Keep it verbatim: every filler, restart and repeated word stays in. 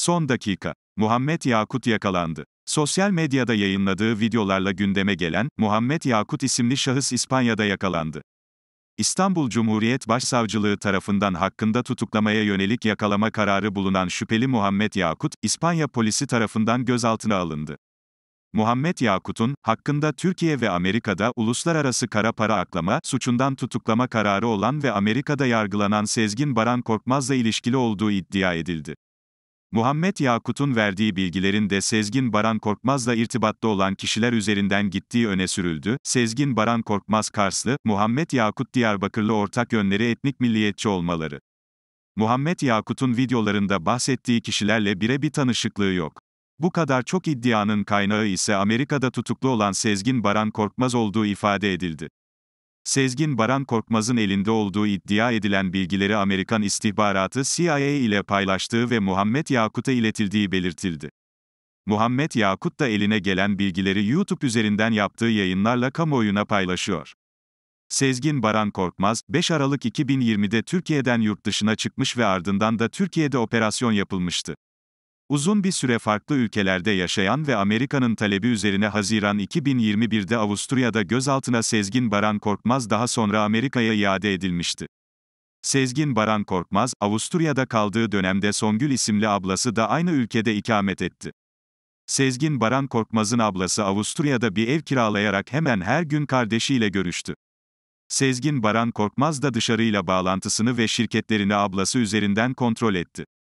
Son dakika. Muhammed Yakut yakalandı. Sosyal medyada yayınladığı videolarla gündeme gelen, Muhammed Yakut isimli şahıs İspanya'da yakalandı. İstanbul Cumhuriyet Başsavcılığı tarafından hakkında tutuklamaya yönelik yakalama kararı bulunan şüpheli Muhammed Yakut, İspanya polisi tarafından gözaltına alındı. Muhammed Yakut'un, hakkında Türkiye ve Amerika'da uluslararası kara para aklama suçundan tutuklama kararı olan ve Amerika'da yargılanan Sezgin Baran Korkmaz'la ilişkili olduğu iddia edildi. Muhammed Yakut'un verdiği bilgilerin de Sezgin Baran Korkmaz'la irtibatta olan kişiler üzerinden gittiği öne sürüldü. Sezgin Baran Korkmaz Karslı, Muhammed Yakut Diyarbakırlı ortak yönleri etnik milliyetçi olmaları. Muhammed Yakut'un videolarında bahsettiği kişilerle birebir tanışıklığı yok. Bu kadar çok iddianın kaynağı ise Amerika'da tutuklu olan Sezgin Baran Korkmaz olduğu ifade edildi. Sezgin Baran Korkmaz'ın elinde olduğu iddia edilen bilgileri Amerikan istihbaratı C I A ile paylaştığı ve Muhammed Yakut'a iletildiği belirtildi. Muhammed Yakut da eline gelen bilgileri YouTube üzerinden yaptığı yayınlarla kamuoyuna paylaşıyor. Sezgin Baran Korkmaz, beş Aralık iki bin yirmide Türkiye'den yurt dışına çıkmış ve ardından da Türkiye'de operasyon yapılmıştı. Uzun bir süre farklı ülkelerde yaşayan ve Amerika'nın talebi üzerine Haziran iki bin yirmi birde Avusturya'da gözaltına Sezgin Baran Korkmaz daha sonra Amerika'ya iade edilmişti. Sezgin Baran Korkmaz, Avusturya'da kaldığı dönemde Songül isimli ablası da aynı ülkede ikamet etti. Sezgin Baran Korkmaz'ın ablası Avusturya'da bir ev kiralayarak hemen her gün kardeşiyle görüştü. Sezgin Baran Korkmaz da dışarıyla bağlantısını ve şirketlerini ablası üzerinden kontrol etti.